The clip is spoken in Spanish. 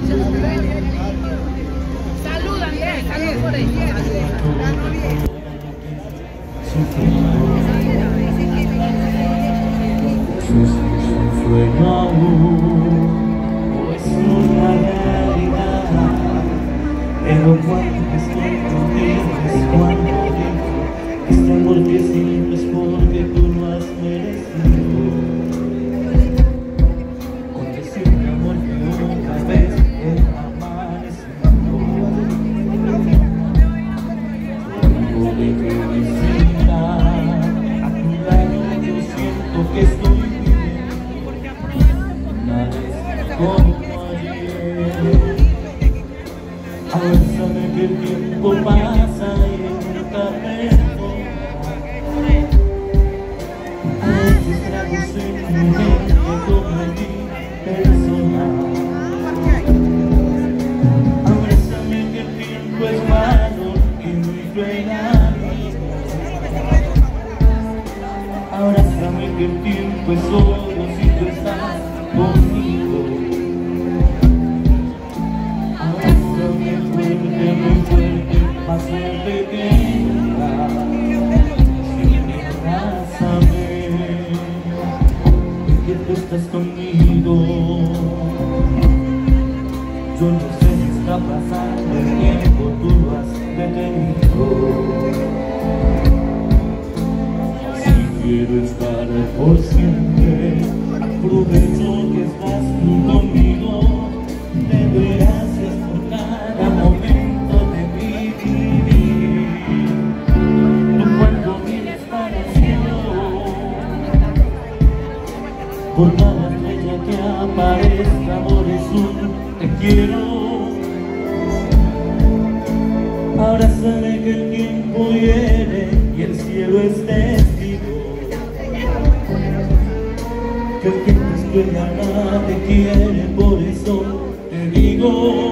Salud, Andrés, salud por ahí. Sueño aún, o es una realidad, pero cuando estoy contigo es cuando digo, este amor que siempre es porque tú lo has merecido. Con decirte amor que otra vez he amanecido, luego de tu visita a tu lado yo siento que estoy como ayer. Abrázame que el tiempo pasa y nunca perdón. A veces traduce mi mente como mi personal. Abrázame que el tiempo es malo y muy cruel. Abrázame que el tiempo es solo si tú estás conmigo. Muy fuerte, más fuerte que nunca. Siempre abrázame, que tú estás conmigo. Yo no sé qué está pasando, el tiempo tú lo has detenido. Si quiero estar por siempre, aprovecho que estás tú conmigo. Te doy gracias por cada momento de mi vivir. Tú cuando miras para el cielo, por cada estrella que aparezca, amor es un te quiero. Abrázame que el tiempo hiere y el cielo es testigo. Que el tiempo es cruel, nada te quiere, por eso te digo.